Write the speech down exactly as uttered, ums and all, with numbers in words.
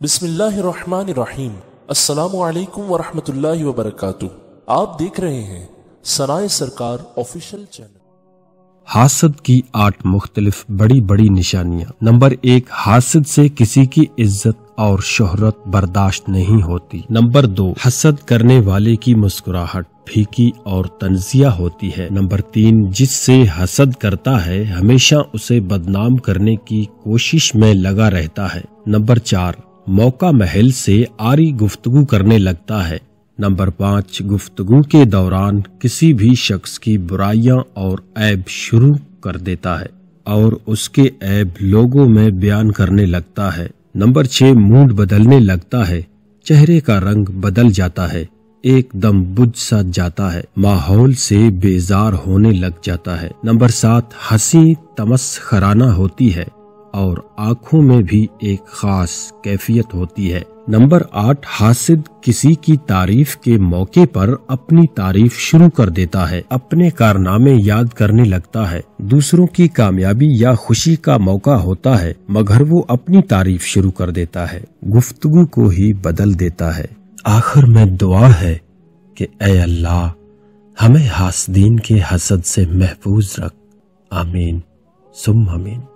بسم اللہ الرحمن الرحیم۔ السلام علیکم ورحمۃ اللہ وبرکاتہ۔ آپ دیکھ رہے ہیں ثنائے سرکار آفیشیل چینل۔ حاسد کی آٹھ مختلف بڑی بڑی نشانیاں۔ نمبر ایک، حاسد سے کسی کی عزت اور شہرت برداشت نہیں ہوتی۔ نمبر دو، حسد کرنے والے کی مسکراہٹ پھیکی اور طنزیہ ہوتی ہے۔ نمبر تین، جس سے حسد کرتا ہے ہمیشہ اسے بدنام کرنے کی کوشش میں لگا رہتا ہے۔ نمبر چار، موقع محل سے آری گفتگو کرنے لگتا ہے۔ نمبر پانچ، گفتگو کے دوران کسی بھی شخص کی برائیاں اور عیب شروع کر دیتا ہے اور اس کے عیب لوگوں میں بیان کرنے لگتا ہے۔ نمبر چھ، موڈ بدلنے لگتا ہے، چہرے کا رنگ بدل جاتا ہے، ایک دم بجھ سا جاتا ہے، ماحول سے بیزار ہونے لگ جاتا ہے۔ نمبر سات، ہنسی تمسخرانہ ہوتی ہے اور آنکھوں میں بھی ایک خاص کیفیت ہوتی ہے۔ نمبر آٹھ، حاسد کسی کی تعریف کے موقع پر اپنی تعریف شروع کر دیتا ہے، اپنے کارنامے یاد کرنے لگتا ہے۔ دوسروں کی کامیابی یا خوشی کا موقع ہوتا ہے مگر وہ اپنی تعریف شروع کر دیتا ہے، گفتگو کو ہی بدل دیتا ہے۔ آخر میں دعا ہے کہ اے اللہ ہمیں حاسدین کے حسد سے محفوظ رکھ، آمین ثم آمین۔